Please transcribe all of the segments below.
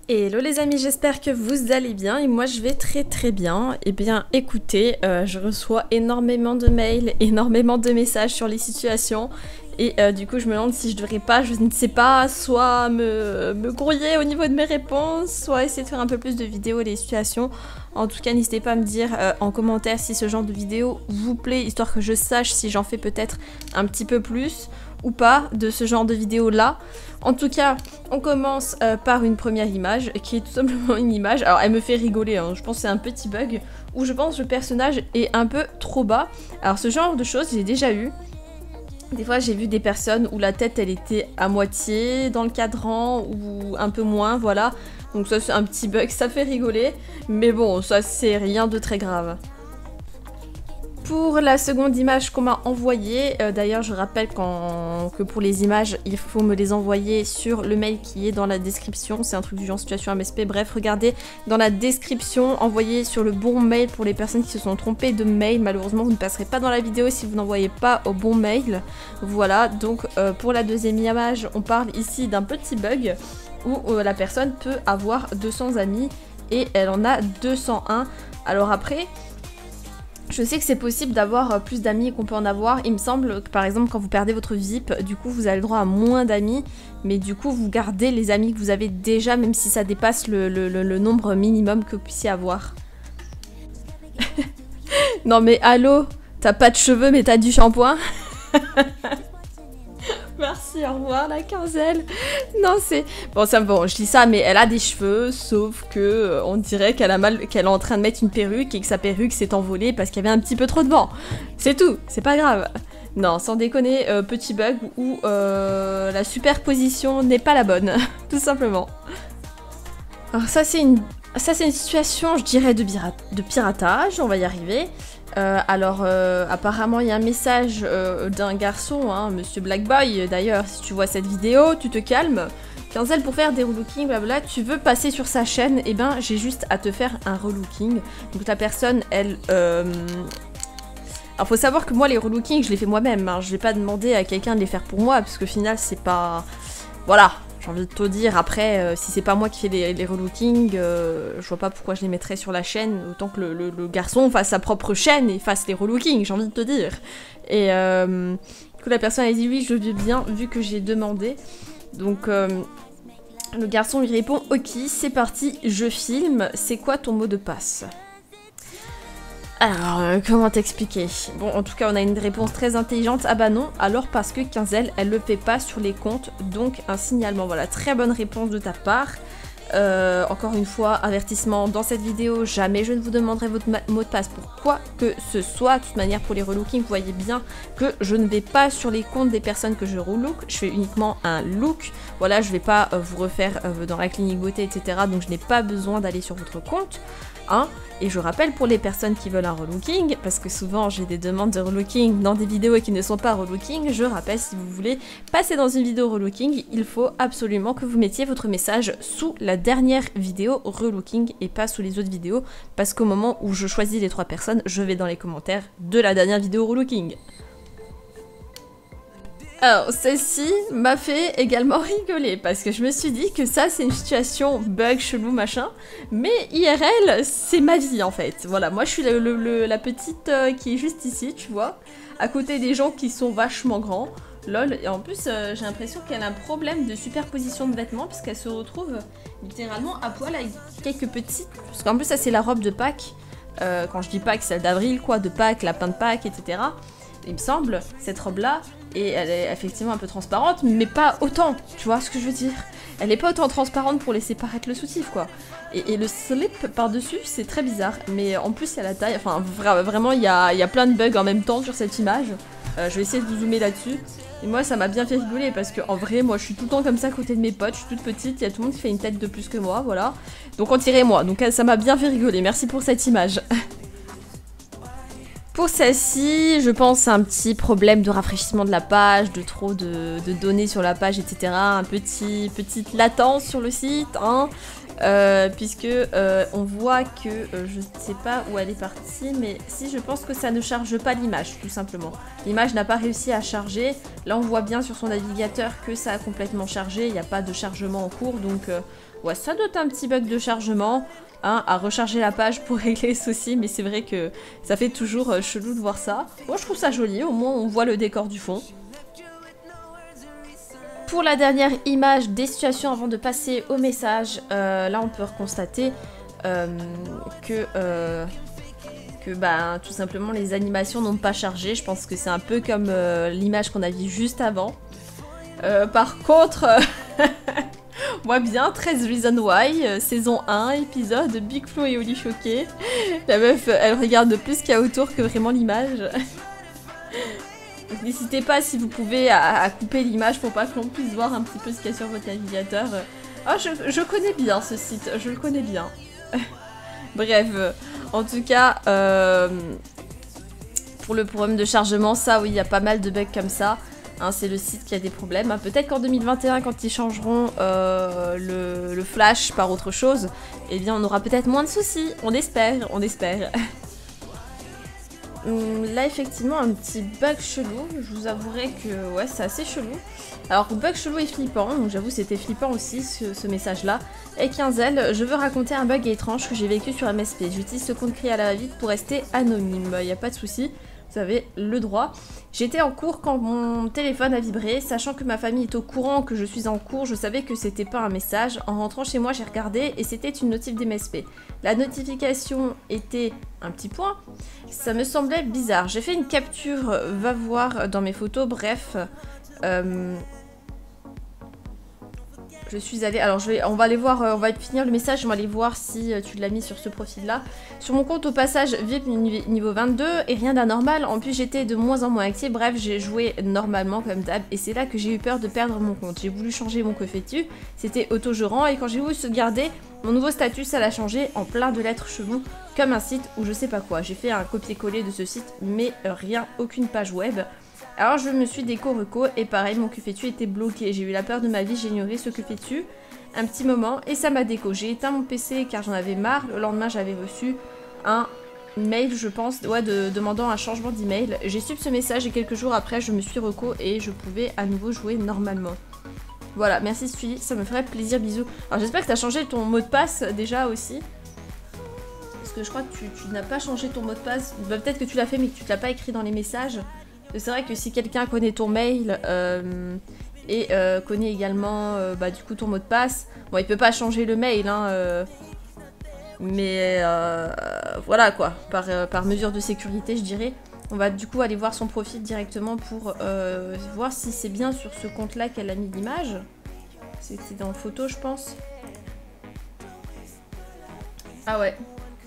Hello les amis, j'espère que vous allez bien et moi je vais très bien. Eh bien écoutez, je reçois énormément de mails, énormément de messages sur les situations et du coup je me demande si je devrais pas, je ne sais pas, soit me grouiller au niveau de mes réponses, soit essayer de faire un peu plus de vidéos les situations. En tout cas n'hésitez pas à me dire en commentaire si ce genre de vidéo vous plaît, histoire que je sache si j'en fais peut-être un petit peu plus ou pas de ce genre de vidéo là. En tout cas, on commence par une première image, qui est tout simplement une image. Alors, elle me fait rigoler, hein. Je pense que c'est un petit bug, où je pense que le personnage est un peu trop bas. Alors, ce genre de choses, j'ai déjà eu. Des fois, j'ai vu des personnes où la tête, elle était à moitié dans le cadran, ou un peu moins, voilà. Donc ça, c'est un petit bug, ça fait rigoler. Mais bon, ça, c'est rien de très grave. Pour la seconde image qu'on m'a envoyée, d'ailleurs je rappelle que pour les images, il faut me les envoyer sur le mail qui est dans la description, c'est un truc du genre situation MSP, bref, regardez dans la description, envoyez sur le bon mail pour les personnes qui se sont trompées de mail, malheureusement vous ne passerez pas dans la vidéo si vous n'envoyez pas au bon mail. Voilà, donc pour la deuxième image, on parle ici d'un petit bug où la personne peut avoir 200 amis et elle en a 201. Alors après, je sais que c'est possible d'avoir plus d'amis qu'on peut en avoir. Il me semble que par exemple quand vous perdez votre VIP, du coup vous avez le droit à moins d'amis, mais du coup vous gardez les amis que vous avez déjà, même si ça dépasse le nombre minimum que vous puissiez avoir. Non mais allô, t'as pas de cheveux mais t'as du shampoing. Merci, au revoir la quinzaine. Non, c'est... Bon, ça, bon, je dis ça, mais elle a des cheveux, sauf que on dirait qu'elle est en train de mettre une perruque et que sa perruque s'est envolée parce qu'il y avait un petit peu trop de vent. C'est tout, c'est pas grave. Non, sans déconner, petit bug où la superposition n'est pas la bonne, tout simplement. Alors ça, c'est une situation, je dirais, de piratage, on va y arriver. Apparemment il y a un message d'un garçon, hein, Monsieur Blackboy, d'ailleurs si tu vois cette vidéo, tu te calmes. Quinzel pour faire des relookings, blabla, tu veux passer sur sa chaîne, et ben j'ai juste à te faire un relooking. Donc la personne, elle... Alors faut savoir que moi les relookings je les fais moi-même, hein. Je vais pas demander à quelqu'un de les faire pour moi, parce qu'au final c'est pas... Voilà, j'ai envie de te dire, après, si c'est pas moi qui fais les relookings, je vois pas pourquoi je les mettrais sur la chaîne, autant que le garçon fasse sa propre chaîne et fasse les relookings, j'ai envie de te dire. Et du coup la personne a dit oui, je veux bien, vu que j'ai demandé. Donc le garçon lui répond ok, c'est parti, je filme, c'est quoi ton mot de passe ? Alors, comment t'expliquer? Bon, en tout cas, on a une réponse très intelligente. Ah bah non, alors parce que Quinzel, elle le fait pas sur les comptes, donc un signalement. Voilà, très bonne réponse de ta part. Encore une fois, avertissement dans cette vidéo, jamais je ne vous demanderai votre mot de passe pour quoi que ce soit. De toute manière, pour les relookings, vous voyez bien que je ne vais pas sur les comptes des personnes que je relook, je fais uniquement un look. Voilà, je vais pas vous refaire dans la clinique beauté, etc. Donc je n'ai pas besoin d'aller sur votre compte. Hein. Et je rappelle pour les personnes qui veulent un relooking, parce que souvent j'ai des demandes de relooking dans des vidéos qui ne sont pas relooking, je rappelle, si vous voulez passer dans une vidéo relooking, il faut absolument que vous mettiez votre message sous la dernière vidéo relooking et pas sous les autres vidéos, parce qu'au moment où je choisis les 3 personnes, je vais dans les commentaires de la dernière vidéo relooking. Alors, celle-ci m'a fait également rigoler, parce que je me suis dit que ça, c'est une situation bug, chelou, machin, mais IRL, c'est ma vie, en fait. Voilà, moi, je suis la petite qui est juste ici, tu vois, à côté des gens qui sont vachement grands, lol, et en plus, j'ai l'impression qu'elle a un problème de superposition de vêtements, parce qu'elle se retrouve littéralement à poil avec quelques petites... Parce qu'en plus, ça, c'est la robe de Pâques, quand je dis Pâques, celle d'avril, quoi, de Pâques, lapin de Pâques, etc. Il me semble, cette robe-là, et elle est effectivement un peu transparente, mais pas autant, tu vois ce que je veux dire? Elle est pas autant transparente pour laisser paraître le soutif, quoi. Et le slip par-dessus, c'est très bizarre, mais en plus il y a la taille, enfin vraiment il y a plein de bugs en même temps sur cette image. Je vais essayer de vous zoomer là-dessus. Et moi ça m'a bien fait rigoler parce que en vrai moi je suis tout le temps comme ça à côté de mes potes, je suis toute petite, il y a tout le monde qui fait une tête de plus que moi, voilà. Donc on tirait moi, donc ça m'a bien fait rigoler, merci pour cette image. Pour celle-ci, je pense à un petit problème de rafraîchissement de la page, de trop de données sur la page, etc. Petite latence sur le site, hein, puisque on voit que, je ne sais pas où elle est partie, mais si je pense que ça ne charge pas l'image, tout simplement. L'image n'a pas réussi à charger. Là, on voit bien sur son navigateur que ça a complètement chargé, il n'y a pas de chargement en cours, donc Ouais, ça doit être un petit bug de chargement. Hein, à recharger la page pour régler les soucis, mais c'est vrai que ça fait toujours chelou de voir ça. Moi je trouve ça joli, au moins on voit le décor du fond. Pour la dernière image des situations avant de passer au message, là on peut constater que bah, tout simplement les animations n'ont pas chargé. Je pense que c'est un peu comme l'image qu'on a vue juste avant. Par contre... Moi bien, 13 Reasons Why, saison 1, épisode, Big Flo et Oli choqués. La meuf, elle regarde plus qu'il y a autour que vraiment l'image. N'hésitez pas si vous pouvez à couper l'image pour pas que l'on puisse voir un petit peu ce qu'il y a sur votre navigateur. Ah, je connais bien ce site, je le connais bien. Bref, en tout cas, pour le problème de chargement, ça oui, il y a pas mal de bugs comme ça. Hein, c'est le site qui a des problèmes. Hein, peut-être qu'en 2021, quand ils changeront le flash par autre chose, eh bien on aura peut-être moins de soucis. On espère, on espère. Là, effectivement, un petit bug chelou. Je vous avouerai que ouais, c'est assez chelou. Alors, bug chelou et flippant. Donc, j'avoue, c'était flippant aussi ce message-là. Et 15L, je veux raconter un bug étrange que j'ai vécu sur MSP. J'utilise ce compte crié à la va-vite pour rester anonyme. Il n'y a pas de souci. Vous avez le droit. J'étais en cours quand mon téléphone a vibré. Sachant que ma famille est au courant que je suis en cours, je savais que c'était pas un message. En rentrant chez moi, j'ai regardé et c'était une notif d'MSP. La notification était un petit point. Ça me semblait bizarre. J'ai fait une capture, va voir dans mes photos. Bref, je suis allée... Alors, on va aller voir, on va finir le message, on va aller voir si tu l'as mis sur ce profil-là. Sur mon compte, au passage, VIP niveau 22 et rien d'anormal. En plus, j'étais de moins en moins active. Bref, j'ai joué normalement comme d'hab. Et c'est là que j'ai eu peur de perdre mon compte. J'ai voulu changer mon coffetu. C'était autogérant. Et quand j'ai voulu sauvegarder, mon nouveau statut, ça l'a changé en plein de lettres chelou, comme un site ou je sais pas quoi. J'ai fait un copier-coller de ce site, mais rien, aucune page web. Alors je me suis déco-reco et pareil, mon QFETU était bloqué. J'ai eu la peur de ma vie, j'ai ignoré ce QFETU un petit moment et ça m'a déco. J'ai éteint mon PC car j'en avais marre. Le lendemain, j'avais reçu un mail, je pense, ouais, demandant un changement d'email. J'ai su ce message et quelques jours après, je me suis reco et je pouvais à nouveau jouer normalement. Voilà, merci Suivi, ça me ferait plaisir, bisous. Alors j'espère que tu as changé ton mot de passe déjà aussi. Parce que je crois que tu n'as pas changé ton mot de passe. Bah, peut-être que tu l'as fait mais que tu ne l'as pas écrit dans les messages. C'est vrai que si quelqu'un connaît ton mail et connaît également bah, du coup ton mot de passe, bon il peut pas changer le mail hein, mais voilà quoi, par mesure de sécurité je dirais. On va du coup aller voir son profil directement pour voir si c'est bien sur ce compte là qu'elle a mis l'image. C'est dans photo je pense. Ah ouais.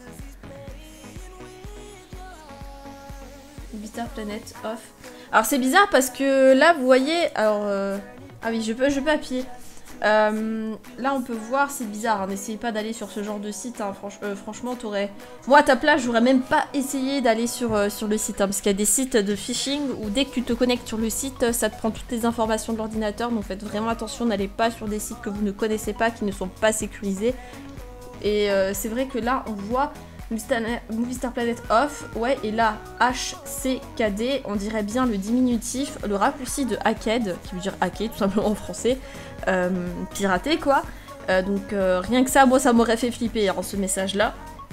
Jupiter Planet off. Alors c'est bizarre parce que là vous voyez, alors ah oui je peux appuyer. Là on peut voir, c'est bizarre, hein, n'essayez pas d'aller sur ce genre de site, hein, franchement t'aurais... Moi à ta place j'aurais même pas essayé d'aller sur le site, hein, parce qu'il y a des sites de phishing où dès que tu te connectes sur le site, ça te prend toutes les informations de l'ordinateur, donc faites vraiment attention, n'allez pas sur des sites que vous ne connaissez pas, qui ne sont pas sécurisés. Et c'est vrai que là on voit... Movie Star Planet off, ouais, et là, HCKD, on dirait bien le diminutif, le raccourci de hacked, qui veut dire hacker, tout simplement en français, pirater, quoi. Donc, rien que ça, moi, ça m'aurait fait flipper, hein, ce message-là.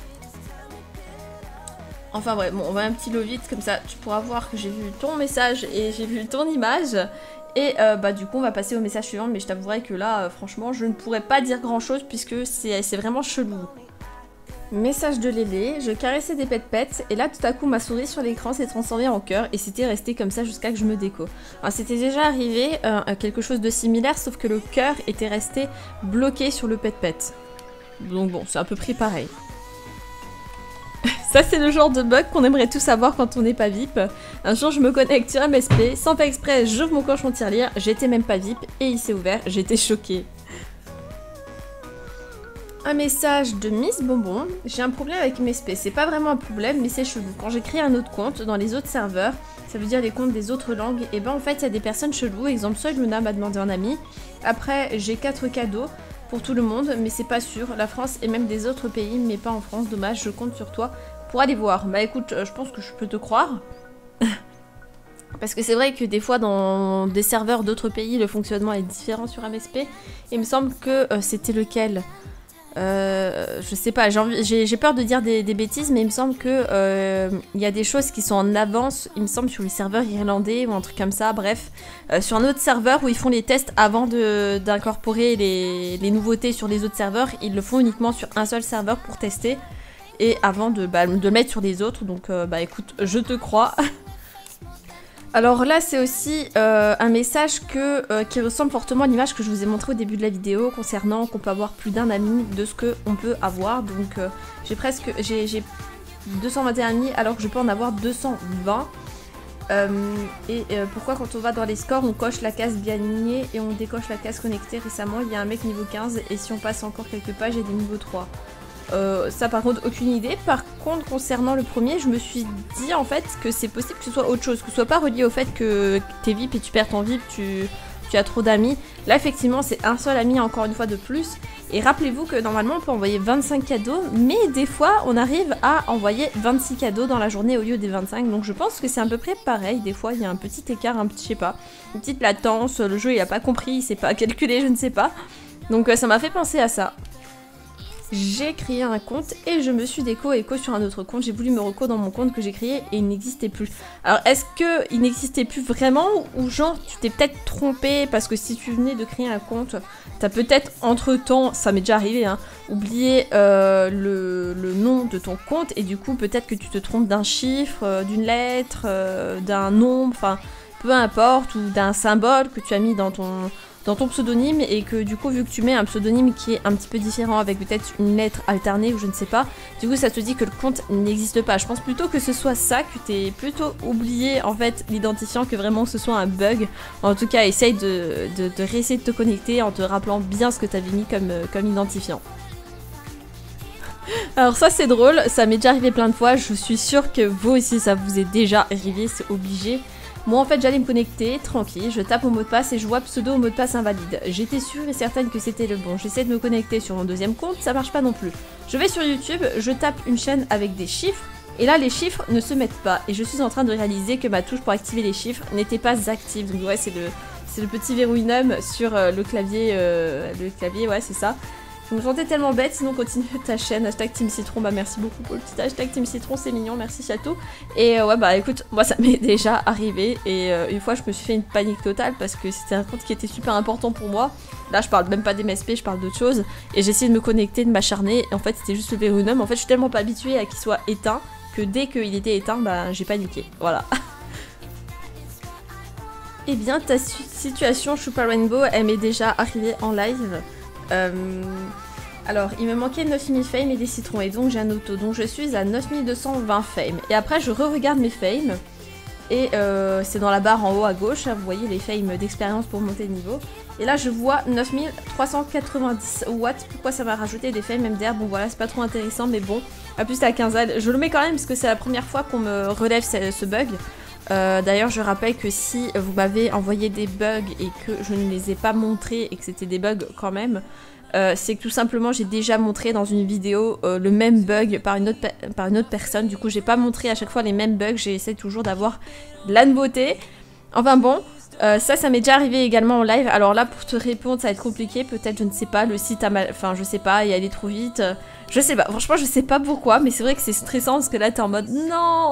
Enfin, bref, bon, on va un petit lot vite, comme ça, tu pourras voir que j'ai vu ton message et j'ai vu ton image. Et bah du coup on va passer au message suivant, mais je t'avouerai que là franchement je ne pourrais pas dire grand chose puisque c'est vraiment chelou. Message de Lélé, je caressais des pet-pets et là tout à coup ma souris sur l'écran s'est transformée en cœur et c'était resté comme ça jusqu'à que je me déco. Alors c'était déjà arrivé quelque chose de similaire sauf que le cœur était resté bloqué sur le pet-pet. Donc bon, c'est à peu près pareil. Ça c'est le genre de bug qu'on aimerait tous avoir quand on n'est pas VIP. Un jour je me connecte sur MSP, sans faire exprès j'ouvre mon cochon tirelire, j'étais même pas VIP et il s'est ouvert, j'étais choquée. Un message de Miss Bonbon. J'ai un problème avec MSP. C'est pas vraiment un problème, mais c'est chelou. Quand j'ai créé un autre compte dans les autres serveurs, ça veut dire les comptes des autres langues, et ben en fait il y a des personnes cheloues. Exemple, soit Luna m'a demandé un ami. Après, j'ai 4 cadeaux pour tout le monde, mais c'est pas sûr. La France et même des autres pays, mais pas en France. Dommage, je compte sur toi pour aller voir. Bah écoute, je pense que je peux te croire. Parce que c'est vrai que des fois dans des serveurs d'autres pays, le fonctionnement est différent sur MSP. Il me semble que c'était lequel je sais pas, j'ai peur de dire des bêtises, mais il me semble que il y a des choses qui sont en avance, il me semble, sur les serveurs irlandais ou un truc comme ça, bref. Sur un autre serveur où ils font les tests avant d'incorporer les nouveautés sur les autres serveurs, ils le font uniquement sur un seul serveur pour tester, et avant de le mettre sur les autres, donc bah écoute, je te crois. Alors là, c'est aussi un message qui ressemble fortement à l'image que je vous ai montré au début de la vidéo concernant qu'on peut avoir plus d'un ami de ce qu'on peut avoir. Donc j'ai 221 amis alors que je peux en avoir 220. Pourquoi quand on va dans les scores, on coche la case gagné et on décoche la case connectée. Récemment, il y a un mec niveau 15 et si on passe encore quelques pages, j'ai des niveaux 3. Ça par contre aucune idée. Par contre concernant le premier, je me suis dit en fait que c'est possible que ce soit autre chose, que ce soit pas relié au fait que t'es VIP et tu perds ton VIP, tu as trop d'amis. Là effectivement c'est un seul ami encore une fois de plus. Et rappelez-vous que normalement on peut envoyer 25 cadeaux, mais des fois on arrive à envoyer 26 cadeaux dans la journée au lieu des 25. Donc je pense que c'est à peu près pareil. Des fois il y a un petit écart, je sais pas, une petite latence, le jeu il a pas compris, il sait pas calculer, je ne sais pas. Donc ça m'a fait penser à ça. J'ai créé un compte et je me suis déco sur un autre compte. J'ai voulu me reco dans mon compte que j'ai créé et il n'existait plus. Alors est-ce qu'il n'existait plus vraiment ou genre tu t'es peut-être trompé parce que si tu venais de créer un compte, t'as peut-être entre temps, ça m'est déjà arrivé, hein, oublié le nom de ton compte et du coup peut-être que tu te trompes d'un chiffre, d'une lettre, d'un nombre, enfin peu importe, ou d'un symbole que tu as mis dans ton pseudonyme et que du coup vu que tu mets un pseudonyme qui est un petit peu différent avec peut-être une lettre alternée ou je ne sais pas, du coup ça te dit que le compte n'existe pas. Je pense plutôt que ce soit ça, que t'es plutôt oublié en fait l'identifiant que vraiment que ce soit un bug. En tout cas essaye de réessayer de te connecter en te rappelant bien ce que t'avais mis comme identifiant. Alors ça c'est drôle, ça m'est déjà arrivé plein de fois, je suis sûre que vous aussi ça vous est déjà arrivé, c'est obligé. Moi en fait j'allais me connecter, tranquille, je tape mon mot de passe et je vois pseudo mot de passe invalide. J'étais sûre et certaine que c'était le bon. J'essaie de me connecter sur mon deuxième compte, ça marche pas non plus. Je vais sur YouTube, je tape une chaîne avec des chiffres, et là les chiffres ne se mettent pas. Et je suis en train de réaliser que ma touche pour activer les chiffres n'était pas active. Donc ouais c'est le petit verrouillum sur le clavier, ouais c'est ça. Je me sentais tellement bête, sinon continue ta chaîne, hashtag Team Citron, bah merci beaucoup pour le petit hashtag Team Citron, c'est mignon, merci Chateau. Et ouais bah écoute, moi ça m'est déjà arrivé et une fois je me suis fait une panique totale parce que c'était un compte qui était super important pour moi. Là je parle même pas d'MSP, je parle d'autre chose. Et j'ai essayé de me connecter, de m'acharner, et en fait c'était juste le verrouillum. En fait je suis tellement pas habituée à qu'il soit éteint que dès qu'il était éteint, bah j'ai paniqué, voilà. Et bien ta situation Choupa Rainbow, elle m'est déjà arrivée en live. Alors il me manquait 9000 fame et des citrons et donc j'ai un auto, donc je suis à 9220 fame et après je re-regarde mes fames et c'est dans la barre en haut à gauche, vous voyez les fames d'expérience pour monter de niveau et là je vois 9390. What? Pourquoi ça m'a rajouté des fames MDR? Bon voilà c'est pas trop intéressant mais bon, à plus la quinzaine, je le mets quand même parce que c'est la première fois qu'on me relève ce bug. D'ailleurs je rappelle que si vous m'avez envoyé des bugs et que je ne les ai pas montrés et que c'était des bugs quand même, c'est que tout simplement j'ai déjà montré dans une vidéo le même bug par une autre personne. Du coup j'ai pas montré à chaque fois les mêmes bugs, j'essaie toujours d'avoir de la nouveauté. Enfin bon, ça m'est déjà arrivé également en live. Alors là pour te répondre ça va être compliqué, peut-être je ne sais pas, le site a mal... Enfin je sais pas, il est allé trop vite, je sais pas, franchement je sais pas pourquoi, mais c'est vrai que c'est stressant parce que là t'es en mode non.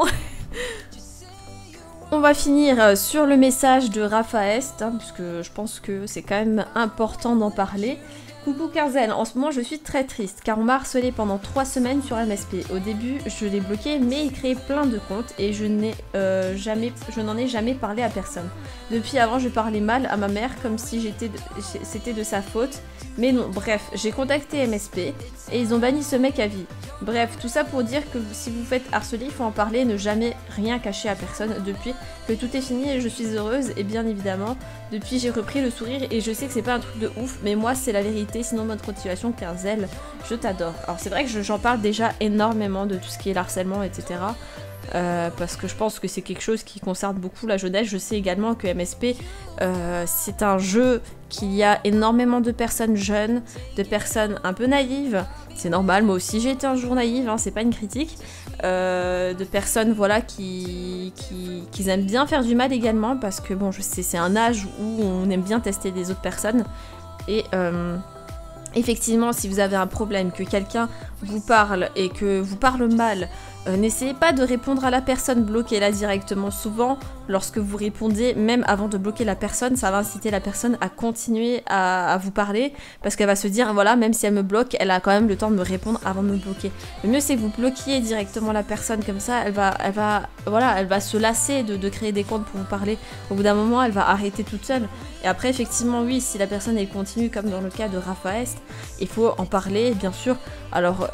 On va finir sur le message de Raphaëst, hein, puisque je pense que c'est quand même important d'en parler. Coucou Karzel, en ce moment je suis très triste car on m'a harcelé pendant 3 semaines sur MSP. Au début je l'ai bloqué mais il créait plein de comptes et je n'en ai jamais parlé à personne. Depuis avant je parlais mal à ma mère comme si c'était de sa faute. Mais non, bref, j'ai contacté MSP et ils ont banni ce mec à vie. Bref, tout ça pour dire que si vous faites harceler, il faut en parler, ne jamais rien cacher à personne. Depuis que tout est fini, je suis heureuse et bien évidemment, depuis j'ai repris le sourire et je sais que c'est pas un truc de ouf, mais moi c'est la vérité, sinon bonne continuation Karzel, je t'adore. Alors c'est vrai que j'en parle déjà énormément de tout ce qui est harcèlement, etc. Parce que je pense que c'est quelque chose qui concerne beaucoup la jeunesse. Je sais également que MSP c'est un jeu qu'il y a énormément de personnes jeunes, de personnes un peu naïves c'est normal, moi aussi j'ai été un jour naïve, hein, c'est pas une critique, de personnes voilà qui aiment bien faire du mal également, parce que bon je sais c'est un âge où on aime bien tester les autres personnes, et effectivement si vous avez un problème, que quelqu'un vous parle et que vous parle mal, n'essayez pas de répondre à la personne, bloquez-la directement. Souvent, lorsque vous répondez, même avant de bloquer la personne, ça va inciter la personne à continuer à vous parler, parce qu'elle va se dire, voilà, même si elle me bloque, elle a quand même le temps de me répondre avant de me bloquer. Le mieux, c'est que vous bloquiez directement la personne, comme ça, elle va se lasser de créer des comptes pour vous parler. Au bout d'un moment, elle va arrêter toute seule. Et après, effectivement, oui, si la personne, elle continue, comme dans le cas de Rafa Est, il faut en parler, bien sûr. Alors,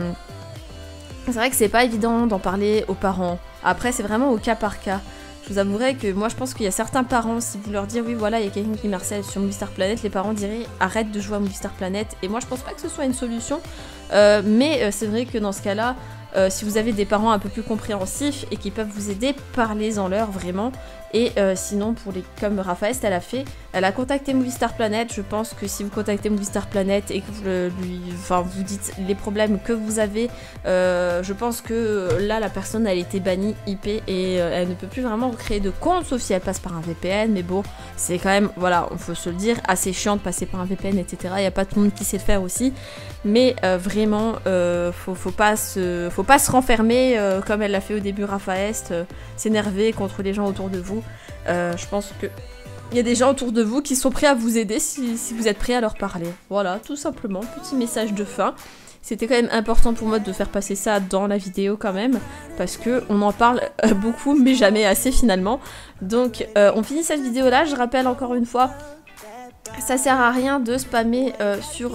c'est vrai que c'est pas évident d'en parler aux parents. Après, c'est vraiment au cas par cas. Je vous avouerai que moi, je pense qu'il y a certains parents, si vous leur dites oui, voilà, il y a quelqu'un qui me harcèle sur Movistar Planet, les parents diraient arrête de jouer à Movistar Planet. Et moi, je pense pas que ce soit une solution. Mais c'est vrai que dans ce cas-là, si vous avez des parents un peu plus compréhensifs et qui peuvent vous aider, parlez-en-leur vraiment. Et sinon, pour les comme Rafa Est, elle a contacté Movistar Planet. Je pense que si vous contactez Movistar Planet et que vous dites les problèmes que vous avez, je pense que là, la personne, elle était bannie IP et elle ne peut plus vraiment recréer de compte, sauf si elle passe par un VPN. Mais bon, c'est quand même, voilà, on faut se le dire, assez chiant de passer par un VPN, etc. Il n'y a pas tout le monde qui sait le faire aussi. Mais vraiment, faut pas se renfermer comme elle l'a fait au début, Rafa Est, s'énerver contre les gens autour de vous. Je pense que il y a des gens autour de vous qui sont prêts à vous aider si vous êtes prêts à leur parler. Voilà, tout simplement, petit message de fin. C'était quand même important pour moi de faire passer ça dans la vidéo quand même, parce que on en parle beaucoup, mais jamais assez finalement. Donc on finit cette vidéo là, je rappelle encore une fois, ça sert à rien de spammer sur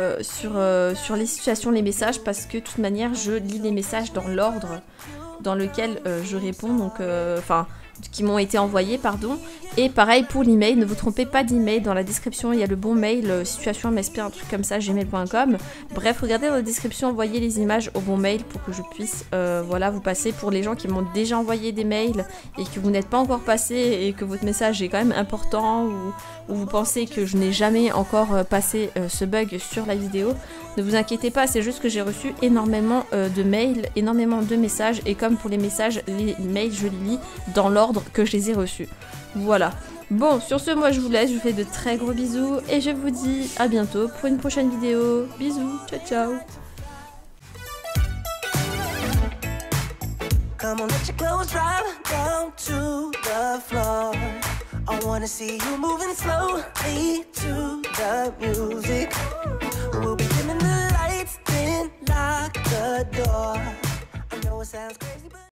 les situations, les messages, parce que de toute manière je lis les messages dans l'ordre dans lequel je réponds, donc qui m'ont été envoyés, pardon. Et pareil pour l'email, ne vous trompez pas d'email, dans la description il y a le bon mail, situation MSP, un truc comme ça, gmail.com. Bref, regardez dans la description, envoyez les images au bon mail pour que je puisse voilà, vous passer. Pour les gens qui m'ont déjà envoyé des mails et que vous n'êtes pas encore passé et que votre message est quand même important, ou vous pensez que je n'ai jamais encore passé ce bug sur la vidéo, ne vous inquiétez pas, c'est juste que j'ai reçu énormément de mails, énormément de messages, et comme pour les messages, les mails je les lis dans l'ordre que je les ai reçus. Voilà. Bon, sur ce, moi je vous laisse, je vous fais de très gros bisous et je vous dis à bientôt pour une prochaine vidéo. Bisous, ciao ciao. Come on, let your clothes drop down to the floor. I wanna see you moving slowly to the music. We'll be dimming the lights, then lock the door. I know it sounds crazy, but